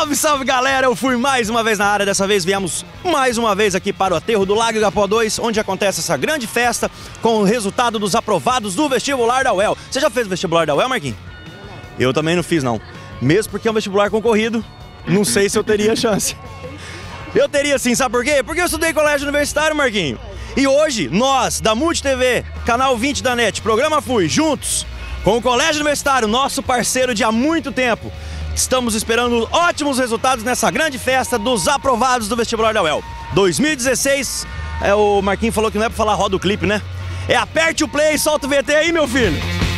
Salve, salve galera, eu fui mais uma vez na área, dessa vez viemos mais uma vez aqui para o aterro do Lago Igapó 2, onde acontece essa grande festa com o resultado dos aprovados do vestibular da UEL. Você já fez o vestibular da UEL, Marquinhos? Eu também não fiz não, mesmo porque é um vestibular concorrido, não sei se eu teria chance. Eu teria sim, sabe por quê? Porque eu estudei colégio universitário, Marquinhos. E hoje, nós, da Multi TV, canal 20 da NET, programa Fui, juntos com o colégio universitário, nosso parceiro de há muito tempo, estamos esperando ótimos resultados nessa grande festa dos aprovados do vestibular da UEL. 2016, o Marquinhos falou que não é pra falar roda o clipe, né? É aperte o play e solta o VT aí, meu filho!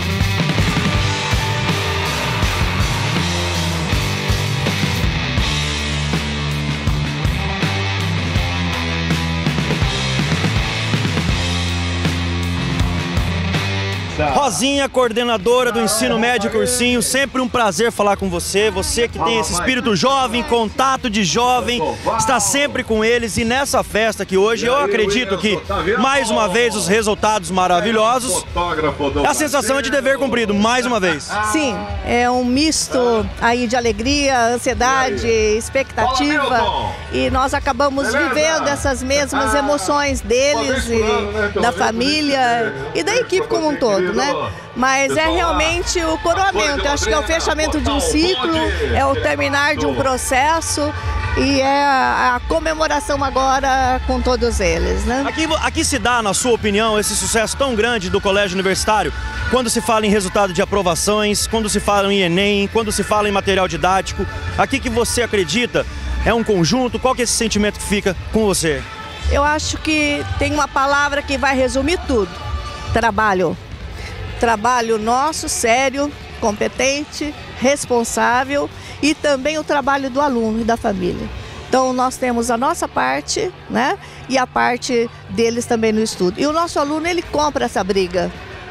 Rosinha, coordenadora do ensino médio cursinho, sempre um prazer falar com você. Você que tem esse espírito jovem, contato de jovem, está sempre com eles. E nessa festa que hoje eu acredito que, mais uma vez, os resultados maravilhosos, a sensação é de dever cumprido, mais uma vez. Sim, é um misto aí de alegria, ansiedade, expectativa. E nós acabamos vivendo essas mesmas emoções deles e da família e da equipe como um todo, né? Mas é realmente o coroamento, eu acho que é o fechamento de um ciclo, é o terminar de um processo e é a comemoração agora com todos eles, né? Aqui se dá, na sua opinião, esse sucesso tão grande do colégio universitário, quando se fala em resultado de aprovações, quando se fala em Enem, quando se fala em material didático, aqui que você acredita, é um conjunto, qual que é esse sentimento que fica com você? Eu acho que tem uma palavra que vai resumir tudo: trabalho. Trabalho nosso, sério, competente, responsável e também o trabalho do aluno e da família. Então nós temos a nossa parte, né, e a parte deles também no estudo. E o nosso aluno, ele compra essa briga,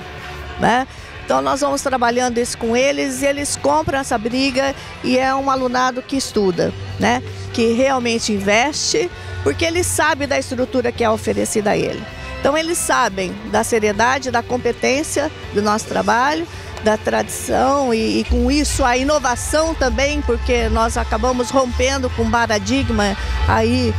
né? Então nós vamos trabalhando isso com eles e eles compram essa briga e é um alunado que estuda, né, que realmente investe, porque ele sabe da estrutura que é oferecida a ele. Então eles sabem da seriedade, da competência do nosso trabalho, da tradição e com isso a inovação também, porque nós acabamos rompendo com um paradigma aí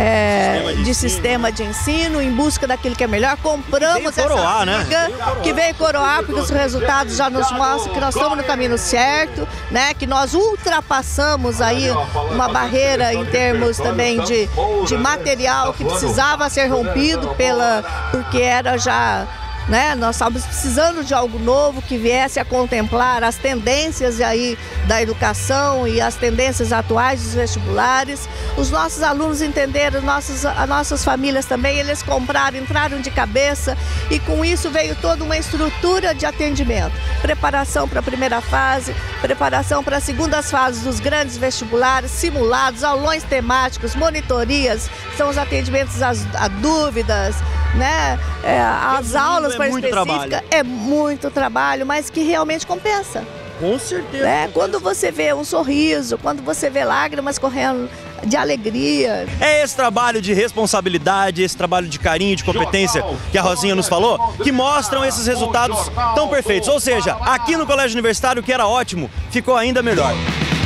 de sistema de ensino em busca daquilo que é melhor. Compramos essa briga, que veio coroar, porque os resultados já nos mostram que nós estamos no caminho certo, né? Que nós ultrapassamos aí uma barreira em termos também de material que precisava ser rompido porque era já, né, nós estávamos precisando de algo novo que viesse a contemplar as tendências aí da educação e as tendências atuais dos vestibulares. Os nossos alunos entenderam, as nossas famílias também, eles compraram, entraram de cabeça e com isso veio toda uma estrutura de atendimento. Preparação para a primeira fase, preparação para as segundas fases dos grandes vestibulares, simulados, aulões temáticos, monitorias, são os atendimentos a dúvidas, né? As aulas para específica, é muito trabalho, mas que realmente compensa. Com certeza. Né? Quando você vê um sorriso, quando você vê lágrimas correndo de alegria. É esse trabalho de responsabilidade, esse trabalho de carinho, de competência que a Rosinha nos falou, que mostram esses resultados tão perfeitos. Ou seja, aqui no colégio universitário, o que era ótimo, ficou ainda melhor.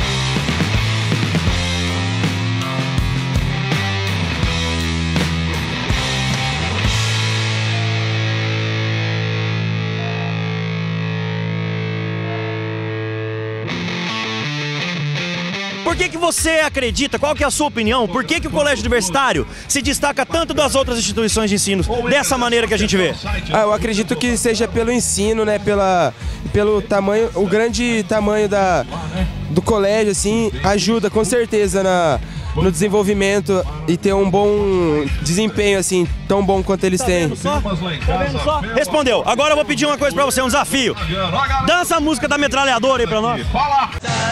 Por que você acredita, qual que é a sua opinião, por que o colégio universitário se destaca tanto das outras instituições de ensino dessa maneira que a gente vê? Eu acredito que seja pelo ensino, né, pelo tamanho, o grande tamanho do colégio, assim, ajuda com certeza no desenvolvimento e ter um bom desempenho, assim, tão bom quanto eles têm. Tá vendo só? Respondeu. Agora eu vou pedir uma coisa pra você, um desafio. Dança a música da metralhadora aí pra nós. Fala!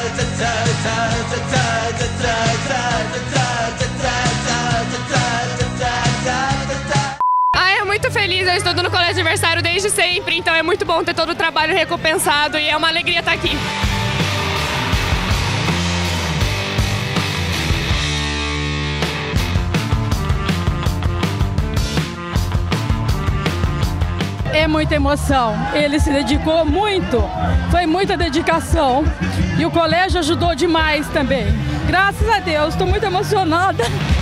É muito feliz, eu estudo no colégio universitário desde sempre, então é muito bom ter todo o trabalho recompensado e é uma alegria estar aqui. É muita emoção. Ele se dedicou muito, foi muita dedicação. E o colégio ajudou demais também. Graças a Deus, estou muito emocionada.